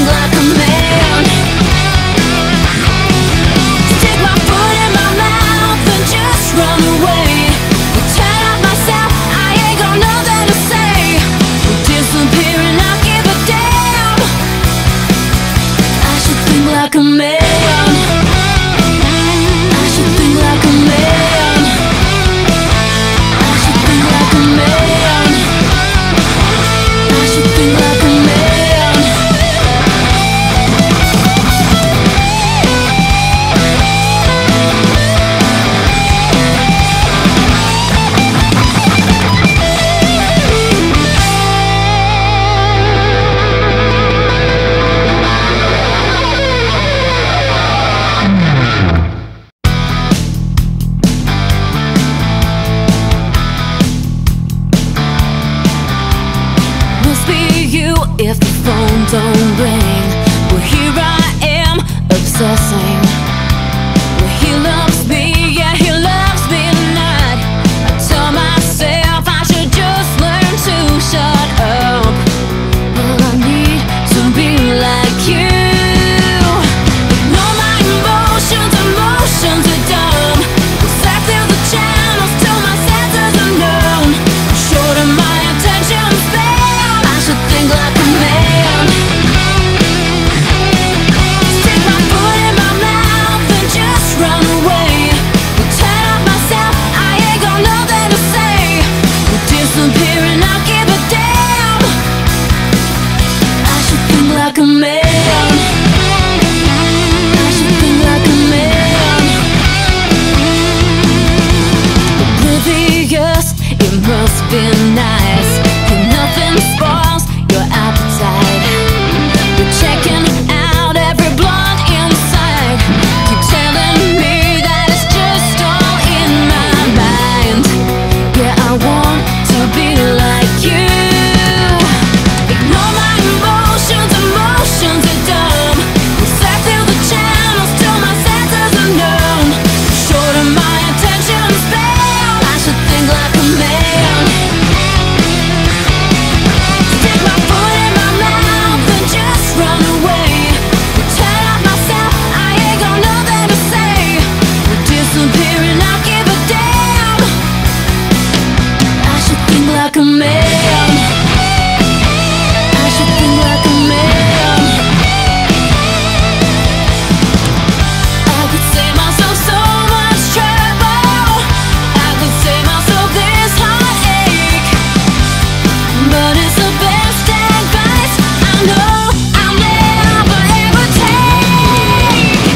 think like a man. Stick my foot in my mouth and just run away. Turn off myself, I ain't got nothing to say. Disappear and not give a damn. I should think like a man. I should think like a man. I should think like a man. I should think like a man. Must be you if the phone don't ring. Well, here I am, obsessing. Well, he loves me, yeah, he loves me not. I tell myself I should just learn to shut up. Well, I need to be like you. Ignore my emotions, emotions are dumb. Sat through the channels till my senses are numb. Short of my attention span, I should think like a man. Stick my foot in my mouth and just run away. Turn off myself, I ain't got nothing to say. Disappear and not give a damn. I should think like a man. I should think like a man. Oblivious, it must be nice. And nothing spoils your appetite. You're checking out every blonde inside. Keep telling me that it's just all in my mind. Yeah, I want to be like you. Ignore my emotions, emotions are dumb. We sat through the channels till my senses are numb. Short of my attention span, I should think like a man. Stick my foot in my mouth and just run away. Turn off myself, I ain't got nothing to say. Disappear and not give a damn. I should think like a man. I should think like a man. I could save myself so much trouble. I could save myself this heartache. But it's the best advice I know I'll never ever take.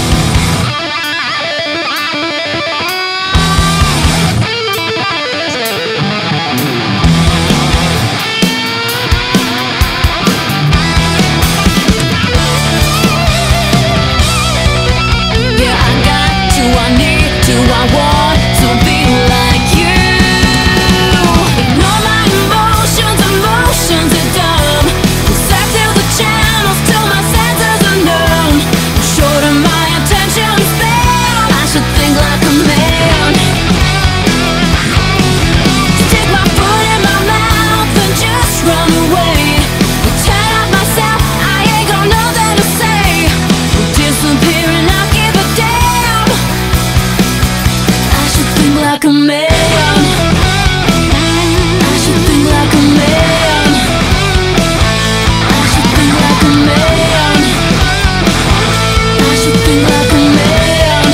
Yeah, I got to, I need to, I want to be like you. Ignore my emotions, emotions are dumb. Sat through the channels till my senses are numb. Short of my attention span, I should think like a man. Stick my foot in my mouth and just run away. Turn off myself, I ain't got nothing to say. Disappear and not give a damn. I should think like a man. I should think like a man. I should think like a man. I should think like a man.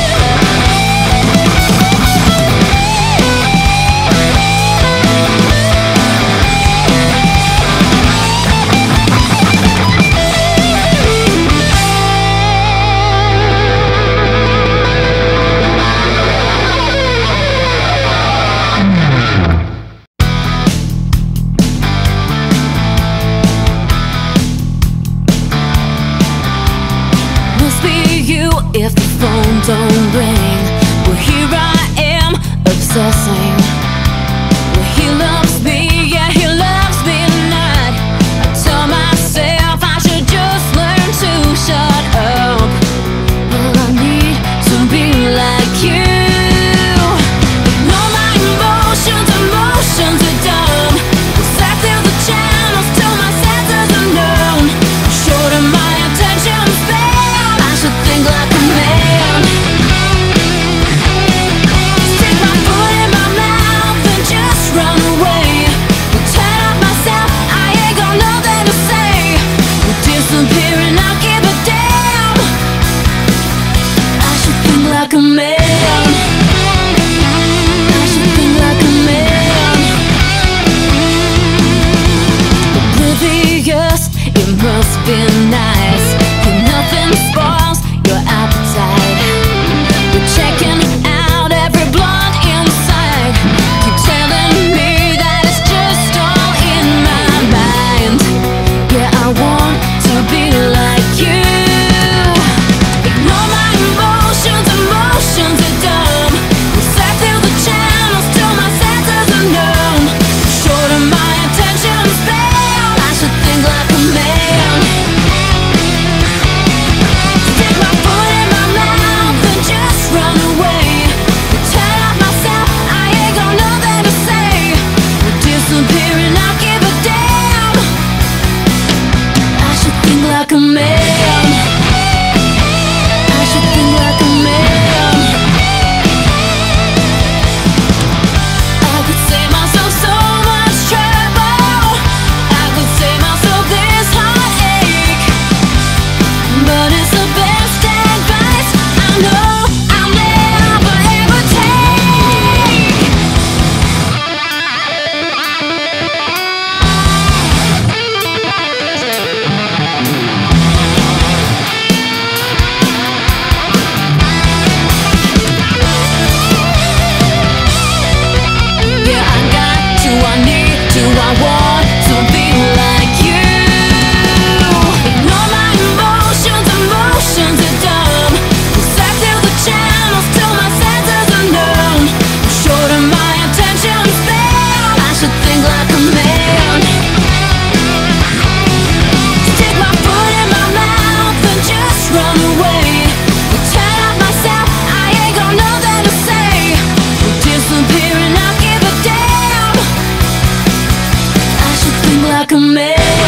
Must be you if the phone don't ring. Well, here I am, obsessing. Well, he loves me, yeah, he loves me not. I tell myself I should just learn to shut up. Well, I need to be like you. Ignore my emotions, emotions are dumb. Sat through the channels till my senses are numb. Short disappear and I'll give a damn. I should think like a man. I should think like a man. Oblivious, it must be nice. And nothing spoils your appetite. You're checking out every blunt inside. Keep telling me that it's just all in my mind. Yeah, I want to be like you. Ignore my emotions, emotions are dumb. We sat through the channels till my senses are numb. Short of my attention span, I should think like a man. Stick my foot in my mouth and just run away. Turn off myself, I ain't got nothing to say. Disappear and I'll give a damn. I should think like a man. I should think like a man. I could save myself so much trouble. I could save myself this heartache. But it's the best advice I know I'll never ever take. Yeah, I got to, I need to, I want to be like you. Ignore my emotions, emotions are dumb. We sat through the channels till my senses are numb. Short of my attention span, I should think like a man. Stick my foot in my mouth and just run away. Turn off myself, I ain't got nothing to say. Disappear and I'll give a damn. I should think like a man.